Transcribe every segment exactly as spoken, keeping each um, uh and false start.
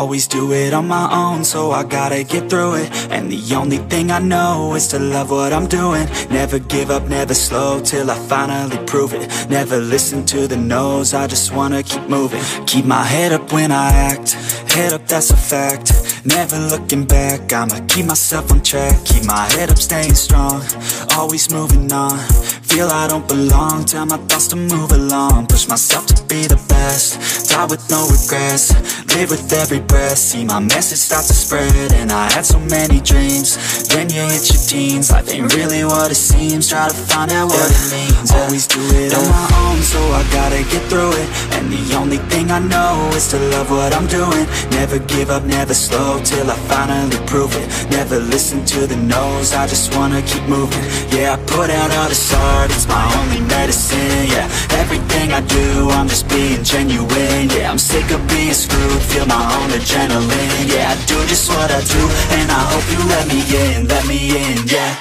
Always do it on my own, so I gotta get through it. And the only thing I know is to love what I'm doing. Never give up, never slow, till I finally prove it. Never listen to the no's, I just wanna keep moving. Keep my head up when I act, head up, that's a fact. Never looking back, I'ma keep myself on track. Keep my head up, staying strong, always moving on. Feel I don't belong, tell my thoughts to move along. Push myself to be the best, die with no regrets. Live with every breath, see my message start to spread. And I had so many dreams, then you hit your teens. Life ain't really what it seems, try to find out what it means. Always do it on my own, so I gotta get through it. And the only thing I know is to love what I'm doing. Never give up, never slow, till I finally prove it. Never listen to the no's, I just wanna keep moving. Yeah, I put out all this art, it's my only medicine. Yeah, everything I do, I'm just being genuine. Yeah, I'm sick of being screwed, feel my own adrenaline. Yeah, I do just what I do, and I hope you let me in, let me in, yeah.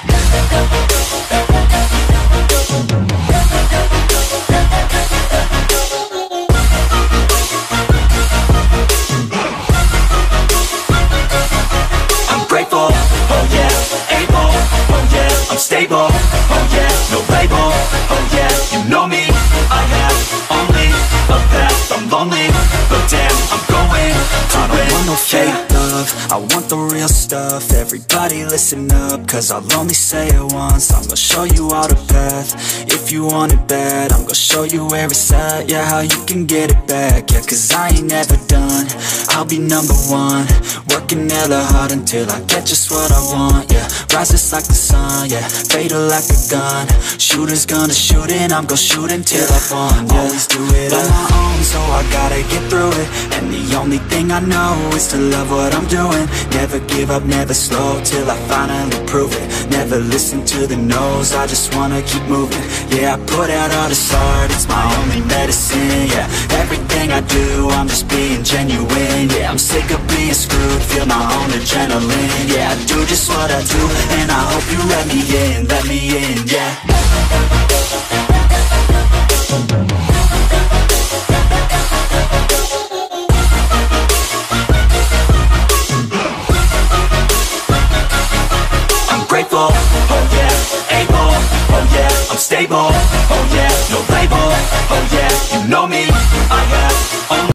I'm grateful, oh yeah, able, oh yeah, I'm stable, oh yeah, no label, oh yeah, you know me, I have only a path, I'm lonely, but damn, I'm going to I don't want no fake love, I want the real stuff. Everybody listen up, cause I'll only say it once. I'm gonna show you all the path, if you want it bad. I'm gonna show you where it's at, yeah, how you can get it back. Yeah, cause I ain't never done, I'll be number one. Working hella hard until I get just what I want, yeah. Rises like the sun, yeah, fatal like a gun. Shooter's gonna shoot and I'm gonna shoot until I won, yeah. Always do it on my own, so I gotta get through it. And the only thing I know is to love what I'm doing. Never give up, never slow, till I finally prove it. Never listen to the no's, I just wanna keep moving. Yeah, I put out all this art, it's my only medicine. Yeah, everything I do, I'm just being genuine. Yeah, I'm sick of being screwed, feel my own adrenaline. Yeah, I do just what I do, and I hope you let me in, let me in, yeah.